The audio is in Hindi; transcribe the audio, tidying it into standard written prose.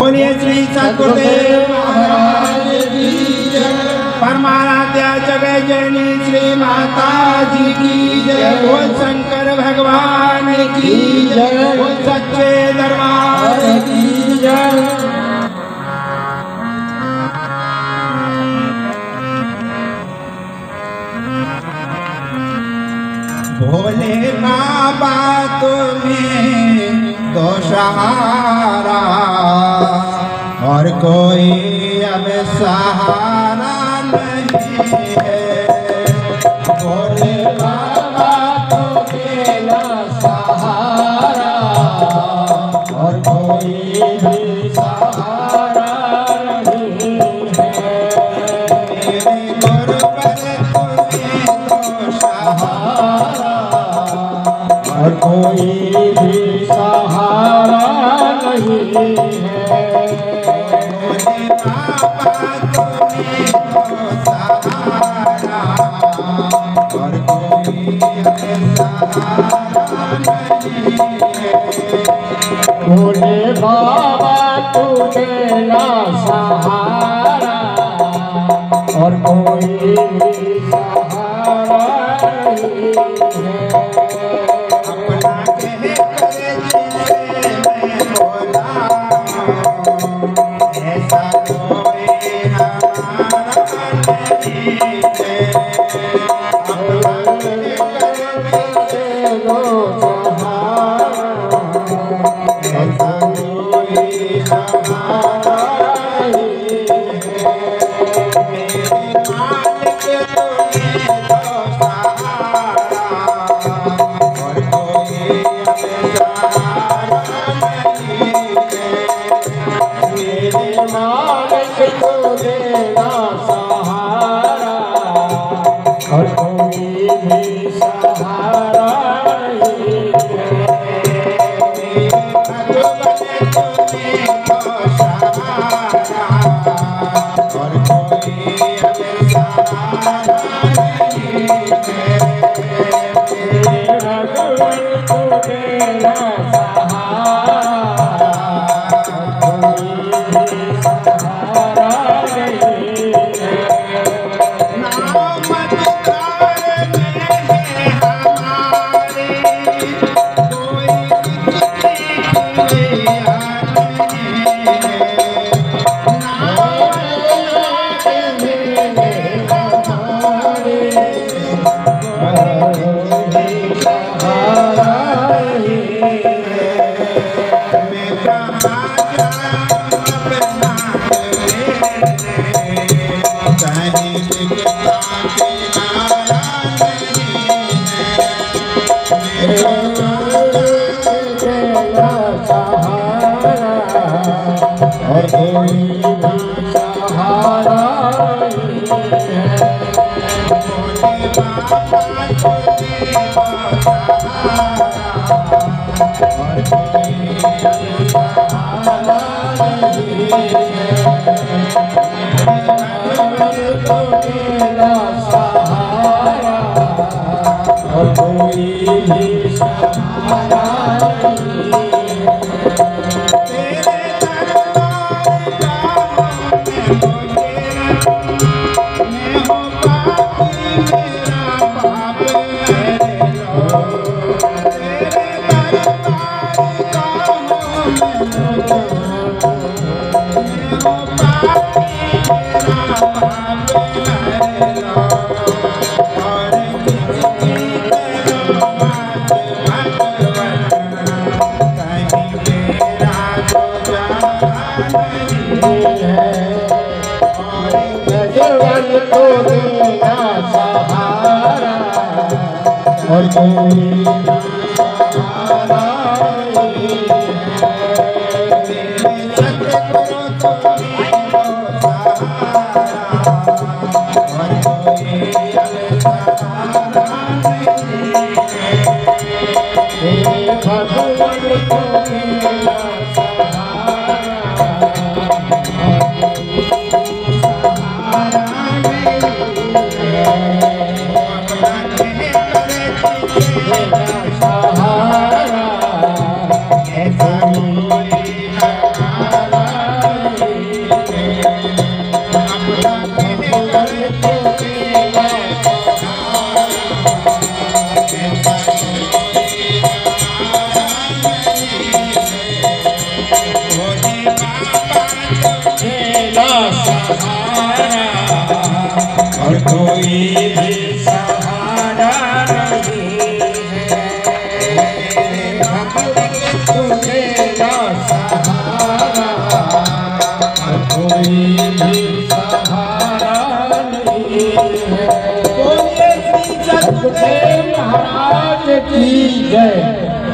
बोलिए श्री सद्गुरुदेव महाराज की जय। परमाराध्या जगह जननी श्री माता जी की जय। बोल शंकर भगवान की जय। बोल सच्चे दरबार की जय। भोले बाबा तुम्हें तो सहारा और कोई अब सहारा नहीं है। भोले बाबा तुम्हें तो सहारा और कोई भी सहारा नहीं है। मेरे गुरुवर तुम्हें तो सहारा और कोई भी सहारा नहीं है। भोले बाबा तुम्हें तो सहारा और कोई सहारा नहीं है। भोले बाबा तुम्हें ना सहारा और कोई भी सहारा नहीं है। अपना कह करे जिसे मैं बोला ऐसा कोई हमारा नहीं है। अपना कह करे जिसे लो सहारा ऐसा कोई हमारा नहीं है। मेरे मालिक तुम्हें तो सहारा और कोई सहारा नहीं है। मेरे मालिक को देना सहारा और कोई भी सहारा नहीं है। भगवान तुम्हें तो सहारा और कोई सहारा नहीं है। भगवान को देना सहारा और कोई भी सहारा नहीं है। नाम मझधार में है हमारे कोई किसी की नहीं है। नाम मझधार में है हमारे सहारा नहीं है। मैं कहाँ जाऊँ अपना लेने कहीं दिखता किनारा नहीं है। मैं देना सहारा और कोई भी सहारा नहीं है। भोले बाबा तुम्हें तो सहारा और कोई सहारा नहीं है। भगवान को देना सहारा और कोई भी सहारा नहीं है। तेरे दरबार गाहों में मुझे मैं हो पापी मेरा पाप है लो। तेरे दरबार गाहों में मुझे मैं हो पापी मेरा पाप है लो। और किसकी करो बात भगवान कहीं मेरा गुजारा नहीं है। और भगवान को देना सहारा और कोई भी सहारा नहीं है। मेरे सतगुरु तुम्हें तो सहारा और कोई सहारा नहीं है। हे भगवान को देना सहारा और कोई सहारा नहीं है। अपना कह करे जिसे देना सहारा ऐसा कोई हमारा कोई भी सहारा नहीं है, भक्त तुझे ना सहारा, कोई भी सहारा नहीं है। बोलिए श्री सतगुरुदेव महाराज की जय।